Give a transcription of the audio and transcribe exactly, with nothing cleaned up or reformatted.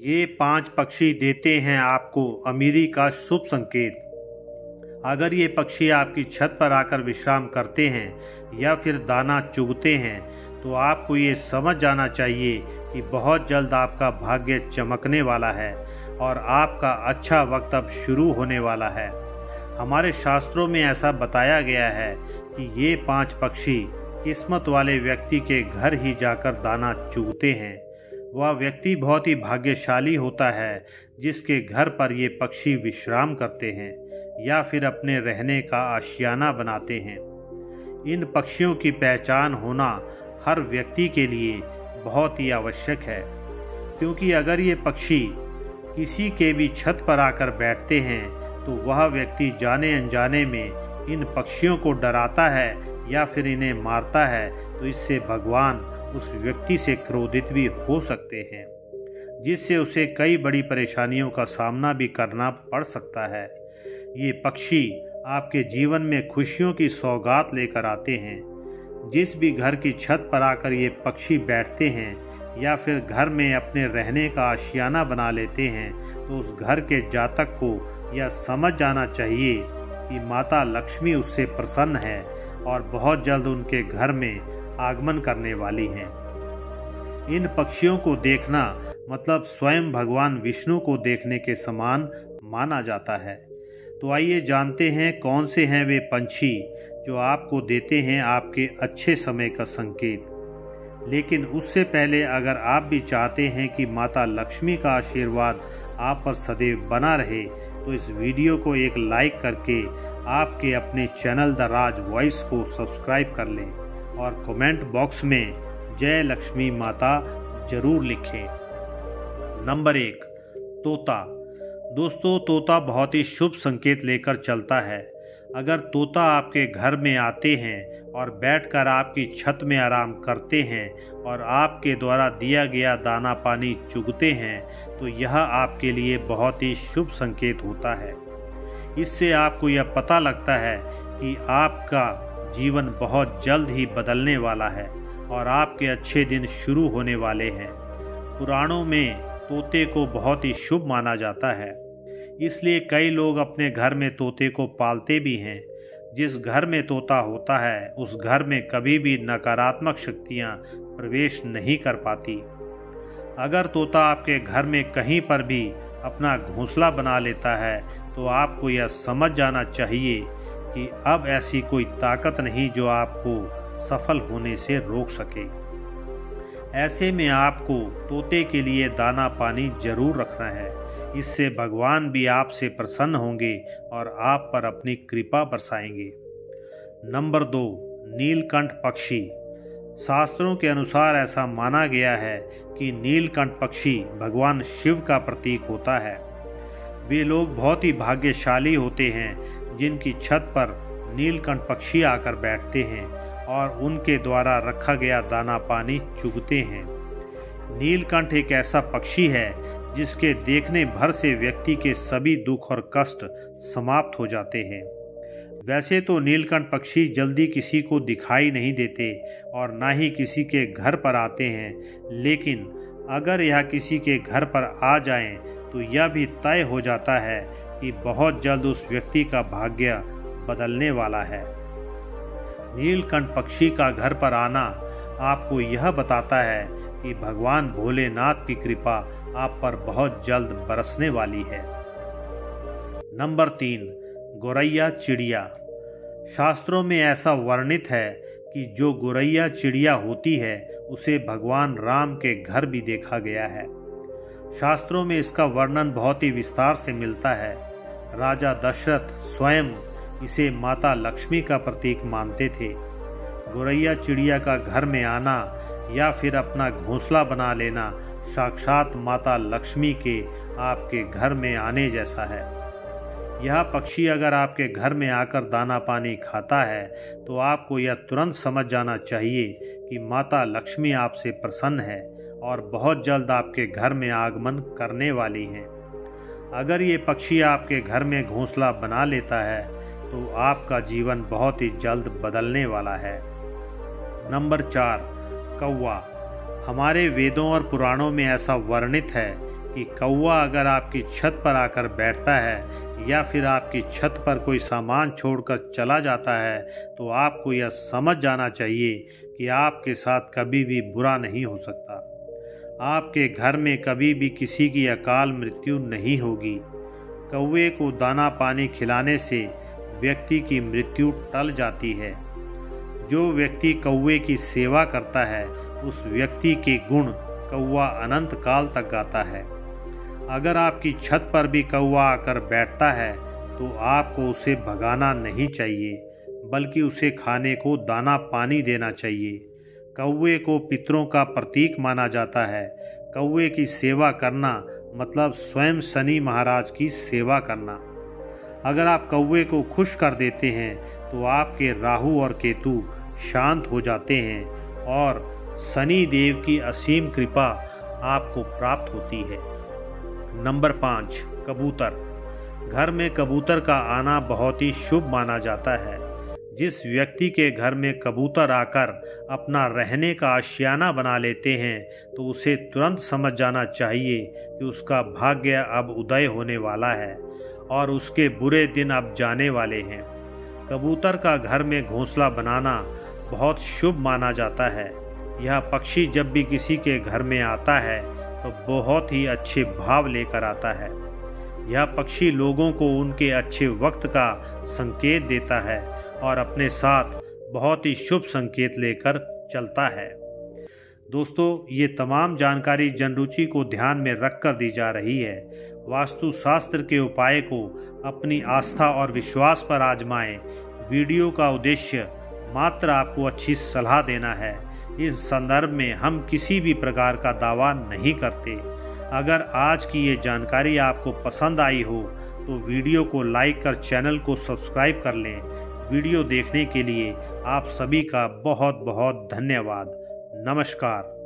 ये पांच पक्षी देते हैं आपको अमीरी का शुभ संकेत। अगर ये पक्षी आपकी छत पर आकर विश्राम करते हैं या फिर दाना चुगते हैं तो आपको ये समझ जाना चाहिए कि बहुत जल्द आपका भाग्य चमकने वाला है और आपका अच्छा वक्त अब शुरू होने वाला है। हमारे शास्त्रों में ऐसा बताया गया है कि ये पांच पक्षी किस्मत वाले व्यक्ति के घर ही जाकर दाना चुगते हैं। वह व्यक्ति बहुत ही भाग्यशाली होता है जिसके घर पर ये पक्षी विश्राम करते हैं या फिर अपने रहने का आशियाना बनाते हैं। इन पक्षियों की पहचान होना हर व्यक्ति के लिए बहुत ही आवश्यक है, क्योंकि अगर ये पक्षी किसी के भी छत पर आकर बैठते हैं तो वह व्यक्ति जाने अनजाने में इन पक्षियों को डराता है या फिर इन्हें मारता है, तो इससे भगवान उस व्यक्ति से क्रोधित भी हो सकते हैं, जिससे उसे कई बड़ी परेशानियों का सामना भी करना पड़ सकता है। ये पक्षी आपके जीवन में खुशियों की सौगात लेकर आते हैं। जिस भी घर की छत पर आकर ये पक्षी बैठते हैं या फिर घर में अपने रहने का आशियाना बना लेते हैं तो उस घर के जातक को यह समझ जाना चाहिए कि माता लक्ष्मी उससे प्रसन्न है और बहुत जल्द उनके घर में आगमन करने वाली हैं। इन पक्षियों को देखना मतलब स्वयं भगवान विष्णु को देखने के समान माना जाता है। तो आइए जानते हैं कौन से हैं वे पंछी जो आपको देते हैं आपके अच्छे समय का संकेत। लेकिन उससे पहले अगर आप भी चाहते हैं कि माता लक्ष्मी का आशीर्वाद आप पर सदैव बना रहे तो इस वीडियो को एक लाइक करके आपके अपने चैनल द राज वॉइस को सब्सक्राइब कर लें और कमेंट बॉक्स में जय लक्ष्मी माता जरूर लिखें। नंबर एक, तोता। दोस्तों, तोता बहुत ही शुभ संकेत लेकर चलता है। अगर तोता आपके घर में आते हैं और बैठकर आपकी छत में आराम करते हैं और आपके द्वारा दिया गया दाना पानी चुगते हैं तो यह आपके लिए बहुत ही शुभ संकेत होता है। इससे आपको यह पता लगता है कि आपका जीवन बहुत जल्द ही बदलने वाला है और आपके अच्छे दिन शुरू होने वाले हैं। पुराणों में तोते को बहुत ही शुभ माना जाता है, इसलिए कई लोग अपने घर में तोते को पालते भी हैं। जिस घर में तोता होता है उस घर में कभी भी नकारात्मक शक्तियां प्रवेश नहीं कर पाती। अगर तोता आपके घर में कहीं पर भी अपना घोंसला बना लेता है तो आपको यह समझ जाना चाहिए कि अब ऐसी कोई ताकत नहीं जो आपको सफल होने से रोक सके। ऐसे में आपको तोते के लिए दाना पानी जरूर रखना है। इससे भगवान भी आपसे प्रसन्न होंगे और आप पर अपनी कृपा बरसाएंगे। नंबर दो, नीलकंठ पक्षी। शास्त्रों के अनुसार ऐसा माना गया है कि नीलकंठ पक्षी भगवान शिव का प्रतीक होता है। वे लोग बहुत ही भाग्यशाली होते हैं जिनकी छत पर नीलकंठ पक्षी आकर बैठते हैं और उनके द्वारा रखा गया दाना पानी चुगते हैं। नीलकंठ एक ऐसा पक्षी है जिसके देखने भर से व्यक्ति के सभी दुख और कष्ट समाप्त हो जाते हैं। वैसे तो नीलकंठ पक्षी जल्दी किसी को दिखाई नहीं देते और ना ही किसी के घर पर आते हैं, लेकिन अगर यह किसी के घर पर आ जाएं तो यह भी तय हो जाता है कि बहुत जल्द उस व्यक्ति का भाग्य बदलने वाला है। नीलकंठ पक्षी का घर पर आना आपको यह बताता है कि भगवान भोलेनाथ की कृपा आप पर बहुत जल्द बरसने वाली है। नंबर तीन, गोरैया चिड़िया। शास्त्रों में ऐसा वर्णित है कि जो गोरैया चिड़िया होती है उसे भगवान राम के घर भी देखा गया है। शास्त्रों में इसका वर्णन बहुत ही विस्तार से मिलता है। राजा दशरथ स्वयं इसे माता लक्ष्मी का प्रतीक मानते थे। गोरैया चिड़िया का घर में आना या फिर अपना घोंसला बना लेना साक्षात माता लक्ष्मी के आपके घर में आने जैसा है। यह पक्षी अगर आपके घर में आकर दाना पानी खाता है तो आपको यह तुरंत समझ जाना चाहिए कि माता लक्ष्मी आपसे प्रसन्न है और बहुत जल्द आपके घर में आगमन करने वाली हैं। अगर ये पक्षी आपके घर में घोंसला बना लेता है तो आपका जीवन बहुत ही जल्द बदलने वाला है। नंबर चार, कौवा। हमारे वेदों और पुराणों में ऐसा वर्णित है कि कौवा अगर आपकी छत पर आकर बैठता है या फिर आपकी छत पर कोई सामान छोड़कर चला जाता है तो आपको यह समझ जाना चाहिए कि आपके साथ कभी भी बुरा नहीं हो सकता। आपके घर में कभी भी किसी की अकाल मृत्यु नहीं होगी। कौवे को दाना पानी खिलाने से व्यक्ति की मृत्यु टल जाती है। जो व्यक्ति कौवे की सेवा करता है उस व्यक्ति के गुण कौवा अनंत काल तक गाता है। अगर आपकी छत पर भी कौवा आकर बैठता है तो आपको उसे भगाना नहीं चाहिए, बल्कि उसे खाने को दाना पानी देना चाहिए। कौवे को पितरों का प्रतीक माना जाता है। कौवे की सेवा करना मतलब स्वयं शनि महाराज की सेवा करना। अगर आप कौवे को खुश कर देते हैं तो आपके राहु और केतु शांत हो जाते हैं और शनि देव की असीम कृपा आपको प्राप्त होती है। नंबर पाँच, कबूतर। घर में कबूतर का आना बहुत ही शुभ माना जाता है। जिस व्यक्ति के घर में कबूतर आकर अपना रहने का आशियाना बना लेते हैं तो उसे तुरंत समझ जाना चाहिए कि उसका भाग्य अब उदय होने वाला है और उसके बुरे दिन अब जाने वाले हैं। कबूतर का घर में घोंसला बनाना बहुत शुभ माना जाता है। यह पक्षी जब भी किसी के घर में आता है तो बहुत ही अच्छे भाव लेकर आता है। यह पक्षी लोगों को उनके अच्छे वक्त का संकेत देता है और अपने साथ बहुत ही शुभ संकेत लेकर चलता है। दोस्तों, ये तमाम जानकारी जनरुचि को ध्यान में रखकर दी जा रही है। वास्तुशास्त्र के उपाय को अपनी आस्था और विश्वास पर आजमाएं। वीडियो का उद्देश्य मात्र आपको अच्छी सलाह देना है। इस संदर्भ में हम किसी भी प्रकार का दावा नहीं करते। अगर आज की ये जानकारी आपको पसंद आई हो तो वीडियो को लाइक कर चैनल को सब्सक्राइब कर लें। वीडियो देखने के लिए आप सभी का बहुत बहुत धन्यवाद। नमस्कार।